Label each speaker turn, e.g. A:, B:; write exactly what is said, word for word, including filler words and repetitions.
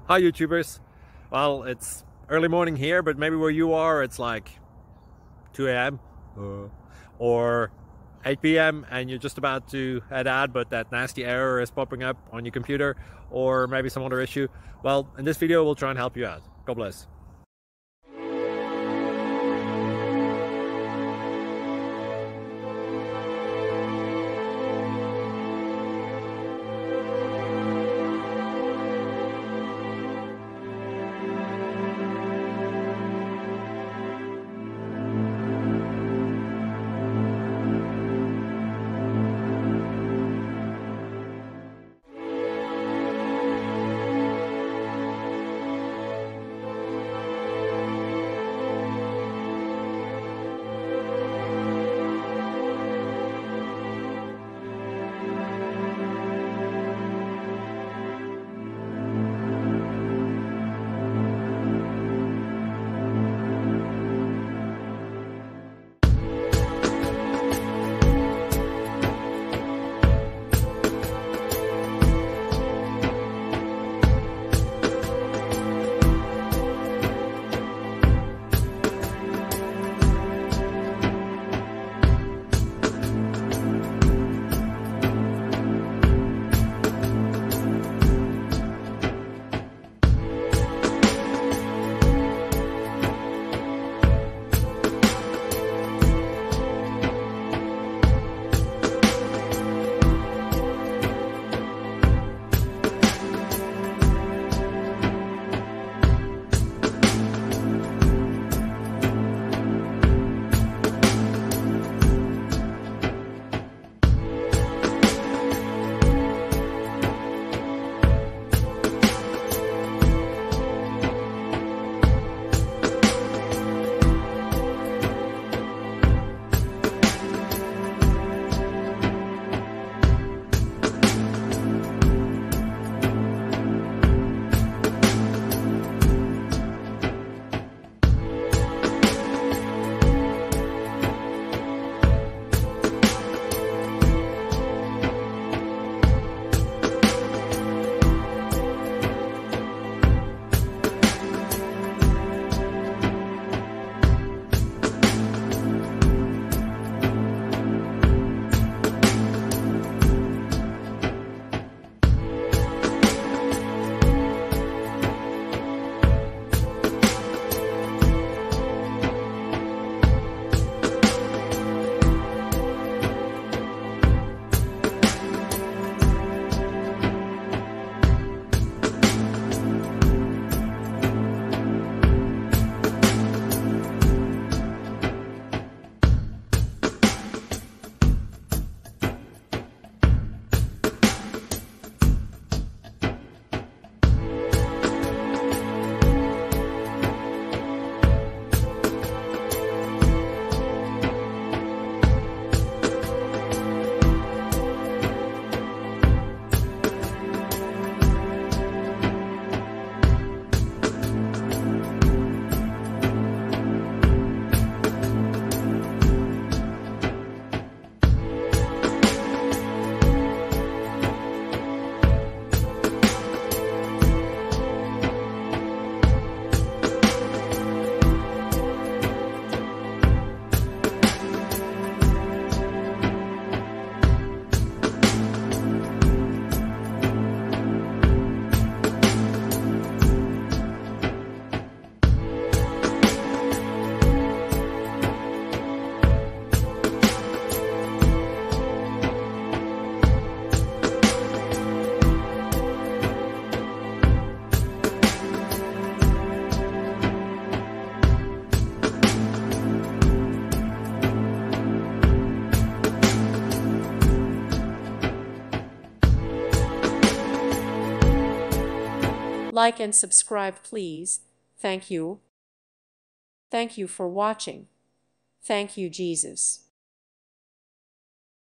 A: Hi YouTubers. Well, it's early morning here, but maybe where you are it's like two A M uh, or eight P M and you're just about to head out, but that nasty error is popping up on your computer, or maybe some other issue. Well, in this video we'll try and help you out. God bless.
B: Like and subscribe, please. Thank you. Thank you for watching. Thank you, Jesus.